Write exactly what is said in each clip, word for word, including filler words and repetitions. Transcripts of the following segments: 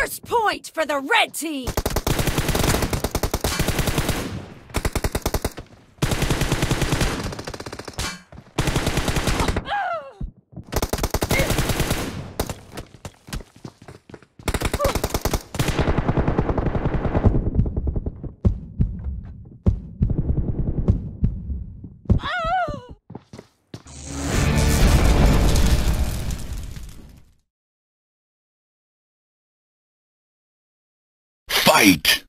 First point for the red team! Fight!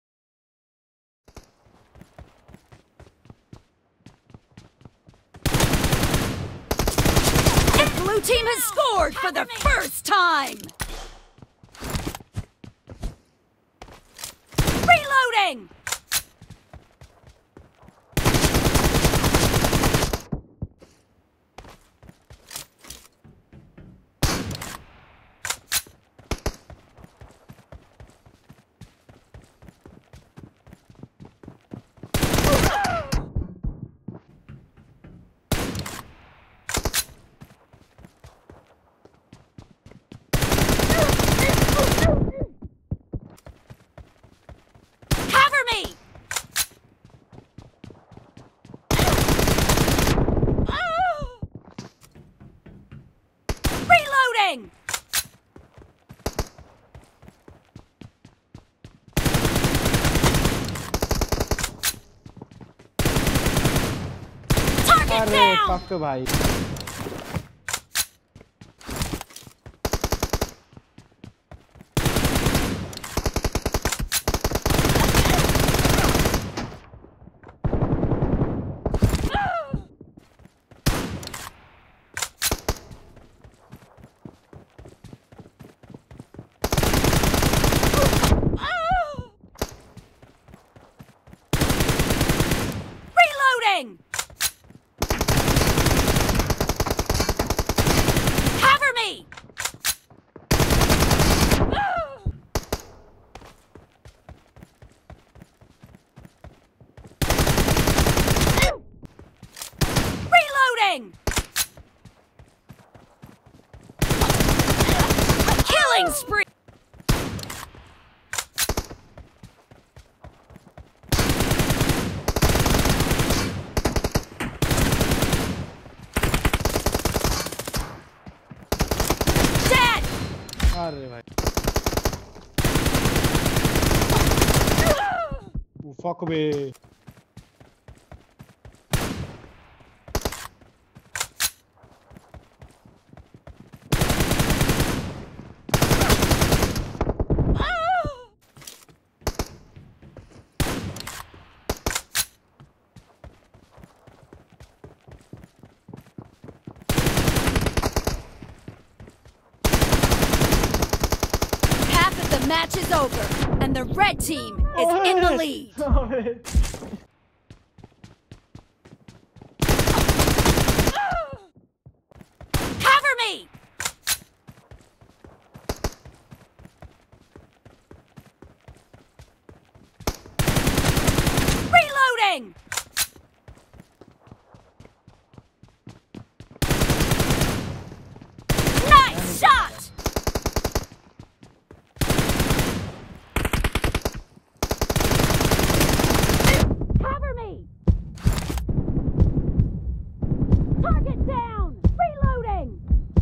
The blue team has scored for the first time! Reloading! Reloading! Target अरे down! पक भाई Reloading! Cover me! Reloading! Killing spree! अरे भाई fuck bay The match is over, and the red team is in the lead. Cover me! Reloading! Nice shot! Target down! Reloading!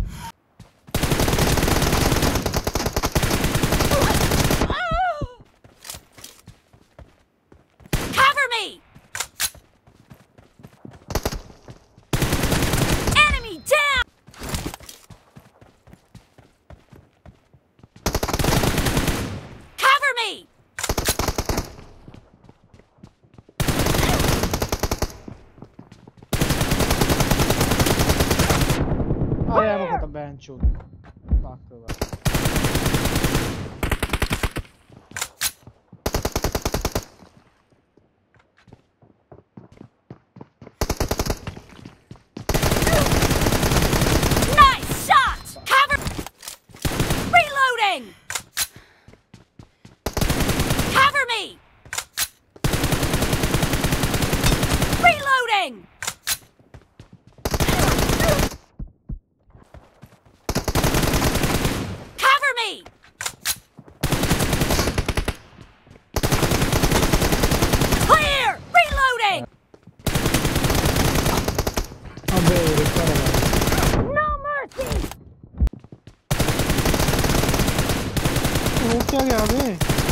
Cover me! Enemy down! Cover me! अरे यार वो खत्म band चूत बात कर बात Nice shot! Cover! Reloading! Cover me! Reloading! गया अबे?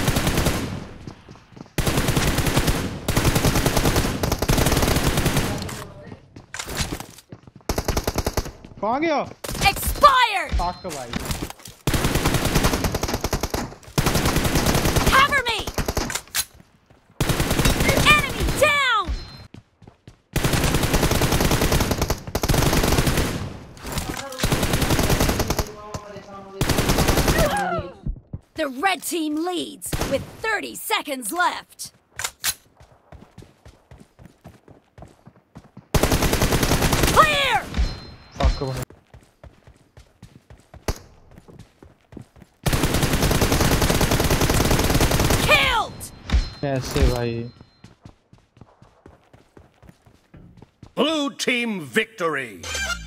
कहाँ गया? Expired! ताक भाई। Cover me! Enemy down! The red team leads with thirty seconds left. Clear! ताक भाई। Killed! कैसे भाई? Blue team victory!